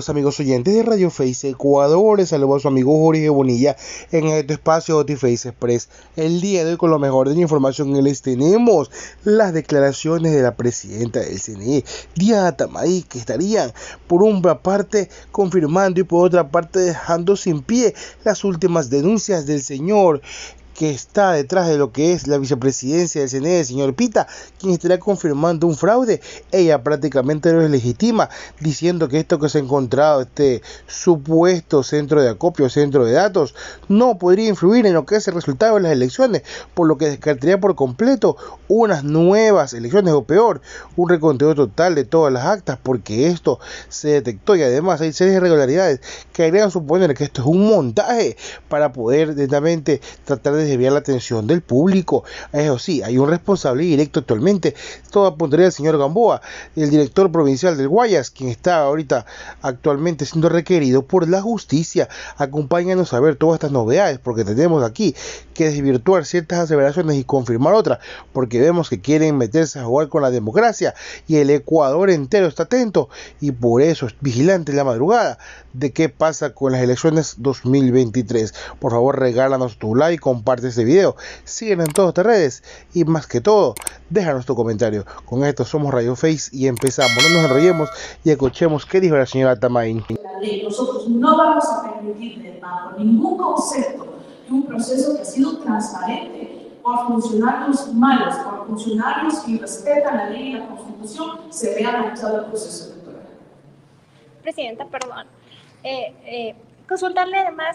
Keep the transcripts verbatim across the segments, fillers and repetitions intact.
días, amigos oyentes de Radio Face Ecuador. Les saludo a su amigo Jorge Bonilla en este espacio Notiface Express. El día de hoy, con lo mejor de la información que les tenemos, las declaraciones de la presidenta del C N E, Diana Tamay, que estarían por una parte confirmando y por otra parte dejando sin pie las últimas denuncias del señor que está detrás de lo que es la vicepresidencia del C N E, el señor Pita, quien estará confirmando un fraude. Ella prácticamente lo deslegitima, diciendo que esto que se ha encontrado, este supuesto centro de acopio, centro de datos, no podría influir en lo que es el resultado de las elecciones, por lo que descartaría por completo unas nuevas elecciones, o peor, un reconteo total de todas las actas, porque esto se detectó y además hay serias irregularidades que harían suponer que esto es un montaje para poder directamente tratar de desviar la atención del público. Eso sí, hay un responsable directo actualmente. Todo apuntaría al señor Gamboa, el director provincial del Guayas, quien está ahorita actualmente siendo requerido por la justicia. Acompáñanos a ver todas estas novedades, porque tenemos aquí que desvirtuar ciertas aseveraciones y confirmar otras, porque vemos que quieren meterse a jugar con la democracia y el Ecuador entero está atento y por eso es vigilante en la madrugada de qué pasa con las elecciones dos mil veintitrés. Por favor, regálanos tu like, comparte este video, síguenos en todas estas redes y más que todo, déjanos tu comentario. Con esto somos Radio Face y empezamos. No nos enrollemos y escuchemos qué dijo la señora Tamay. La ley. Nosotros no vamos a permitirle bajo ningún concepto que un proceso que ha sido transparente por funcionarios malos, por funcionarios que respetan la ley y la Constitución, se vea manchado el proceso electoral. Presidenta, perdón. Eh, eh, consultarle además,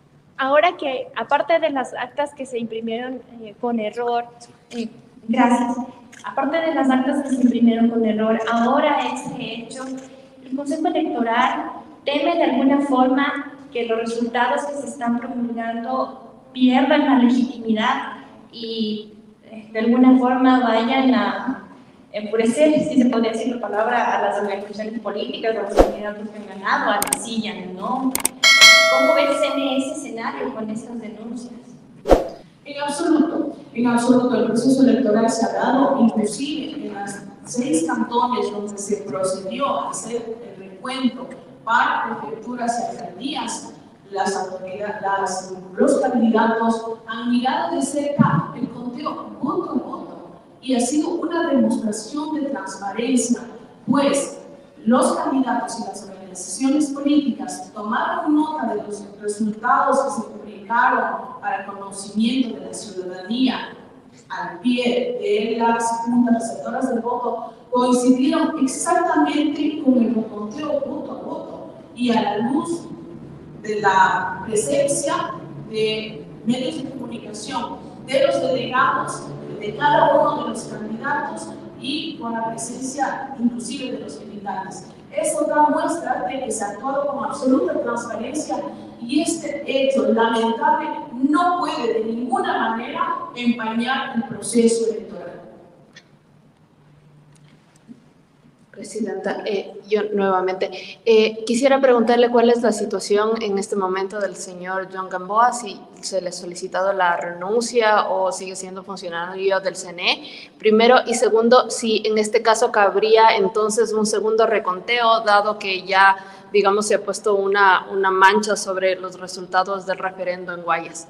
ahora que aparte de las actas que se imprimieron eh, con error, eh, gracias, aparte de las actas que se imprimieron con error, ahora este hecho, el Consejo Electoral teme de alguna forma que los resultados que se están promulgando pierdan la legitimidad y eh, de alguna forma vayan a enfurecer, si se podría decir la palabra, a las organizaciones políticas, a los candidatos que han ganado, a la silla, ¿no? ¿Cómo ves en ese escenario con estas denuncias? En absoluto, en absoluto. El proceso electoral se ha dado, inclusive en las seis cantones donde se procedió a hacer el recuento para prefecturas y alcaldías, las autoridades, las, los candidatos han mirado de cerca el conteo voto a voto y ha sido una demostración de transparencia, pues los candidatos y las organizaciones políticas tomaron nota de los resultados que se publicaron para el conocimiento de la ciudadanía al pie de las juntas receptoras del voto, coincidieron exactamente con el conteo voto a voto y a la luz de la presencia de medios de comunicación, de los delegados, de cada uno de los candidatos y con la presencia inclusive de los militantes. Eso da muestra de que se ha actuado con absoluta transparencia y este hecho lamentable no puede de ninguna manera empañar el proceso electoral. Presidenta, eh, yo nuevamente eh, quisiera preguntarle cuál es la situación en este momento del señor John Gamboa, si se le ha solicitado la renuncia o sigue siendo funcionario del C N E, primero, y segundo, si en este caso cabría entonces un segundo reconteo, dado que ya, digamos, se ha puesto una, una mancha sobre los resultados del referendo en Guayas.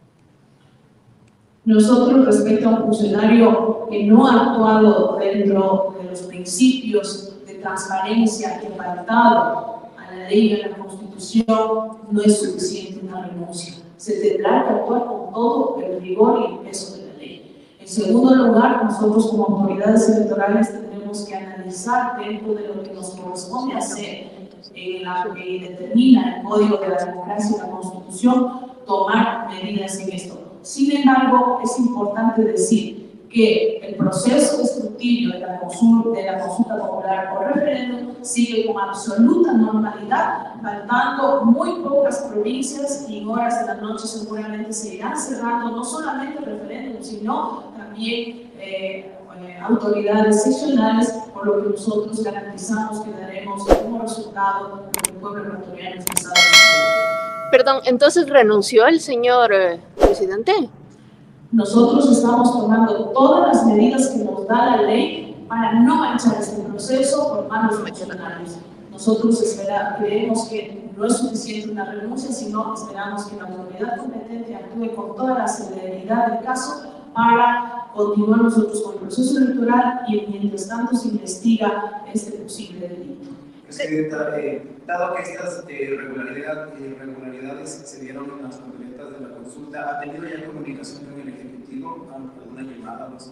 Nosotros, respecto a un funcionario que no ha actuado dentro de los principios de transparencia que ha faltado a la ley y a la Constitución, no es suficiente una renuncia. Se tendrá que actuar con todo el rigor y el peso de la ley. En segundo lugar, nosotros como autoridades electorales tendremos que analizar dentro de lo que nos corresponde hacer, en la que determina el Código de la Democracia y la Constitución, tomar medidas en esto. Sin embargo, es importante decir que el proceso de escrutinio de la consulta, de la consulta popular o referéndum sigue con absoluta normalidad, faltando muy pocas provincias y en horas de la noche seguramente se irán cerrando no solamente el referéndum, sino también eh, eh, autoridades seccionales, por lo que nosotros garantizamos que daremos como resultado lo que el pueblo ecuatoriano expresado. Perdón, entonces renunció el señor eh, presidente. Nosotros estamos tomando todas las medidas que nos da la ley para no manchar este proceso por manos de funcionarios. Nosotros espera, creemos que no es suficiente una renuncia, sino esperamos que la autoridad competente actúe con toda la celeridad del caso para continuar nosotros con el proceso electoral y mientras tanto se investiga este posible delito. Presidenta, eh, dado que estas eh, irregularidad, irregularidades se dieron en las papeletas de la consulta, ¿ha tenido ya comunicación con el Ejecutivo? ¿Alguna llamada? No sé.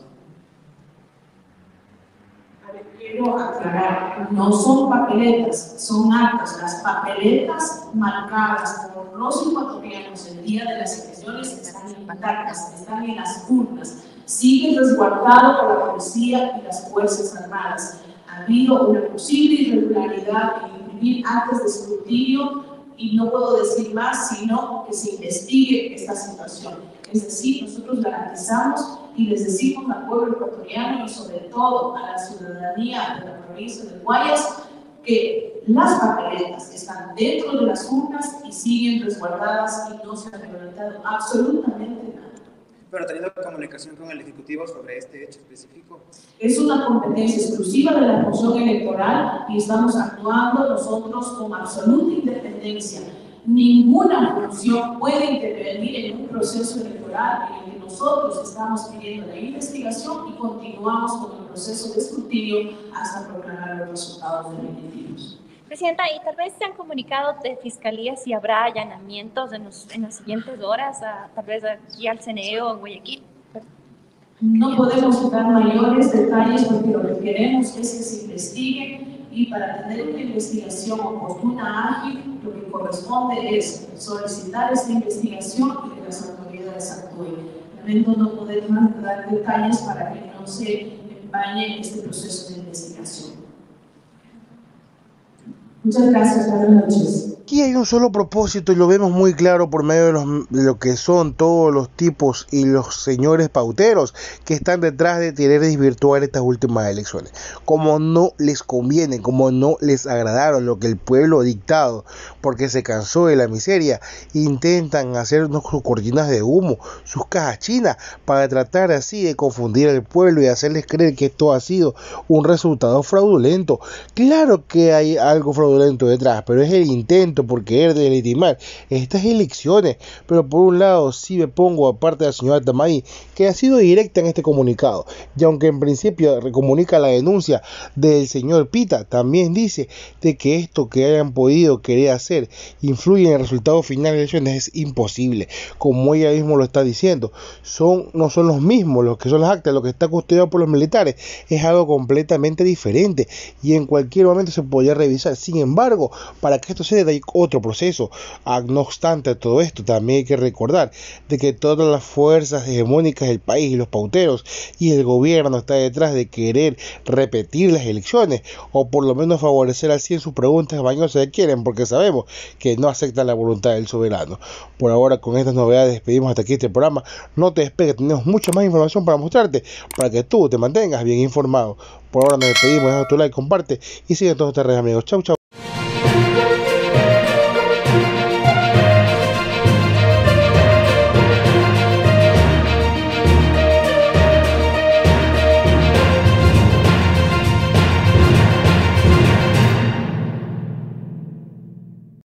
A ver, quiero aclarar, no son papeletas, son actas. Las papeletas marcadas por los ecuatorianos el día de las elecciones están intactas, están en las urnas, siguen resguardadas por la policía y las Fuerzas Armadas. Ha habido una posible irregularidad en imprimir actas de escrutinio y no puedo decir más, sino que se investigue esta situación. Es decir, nosotros garantizamos y les decimos al pueblo ecuatoriano y sobre todo a la ciudadanía de la provincia de Guayas que las papeletas están dentro de las urnas y siguen resguardadas y no se ha violentado absolutamente nada. ¿Pero ha tenido comunicación con el Ejecutivo sobre este hecho específico? Es una competencia exclusiva de la función electoral y estamos actuando nosotros con absoluta independencia. Ninguna función puede intervenir en un proceso electoral en el que nosotros estamos pidiendo la investigación y continuamos con el proceso de escrutinio hasta proclamar los resultados definitivos. Presidenta, y tal vez se han comunicado de Fiscalía si habrá allanamientos en, los, en las siguientes horas, a, tal vez aquí al C N E o en Guayaquil. No podemos dar mayores detalles porque lo que queremos es que se investigue y para tener una investigación oportuna, ágil, lo que corresponde es solicitar esta investigación y que las autoridades actúen. Lamento no poder más dar detalles para que no se empañe este proceso de investigación. Muchas gracias, buenas noches. Aquí hay un solo propósito y lo vemos muy claro por medio de, los, de lo que son todos los tipos y los señores pauteros que están detrás de querer desvirtuar estas últimas elecciones. Como no les conviene, como no les agradaron lo que el pueblo ha dictado, porque se cansó de la miseria, intentan hacernos sus cortinas de humo, sus cajas chinas, para tratar así de confundir al pueblo y hacerles creer que esto ha sido un resultado fraudulento. Claro que hay algo fraudulento detrás, pero es el intento por querer delegitimar estas elecciones. Pero por un lado sí me pongo aparte de la señora Tamay, que ha sido directa en este comunicado, y aunque en principio recomunica la denuncia del señor Pita, también dice de que esto que hayan podido querer hacer influye en el resultado final de las elecciones es imposible. Como ella mismo lo está diciendo, son no son los mismos los que son las actas, lo que está custodiado por los militares es algo completamente diferente y en cualquier momento se podría revisar. Sin embargo, para que esto se dé hay otro proceso. No obstante todo esto, también hay que recordar de que todas las fuerzas hegemónicas del país y los pauteros y el gobierno está detrás de querer repetir las elecciones o por lo menos favorecer así en sus preguntas bañosas que quieren, porque sabemos que no aceptan la voluntad del soberano. Por ahora, con estas novedades despedimos hasta aquí este programa. No te despegues, tenemos mucha más información para mostrarte para que tú te mantengas bien informado. Por ahora nos despedimos, deja tu like, comparte y sigue en todas nuestras redes, amigos. Chau, chau.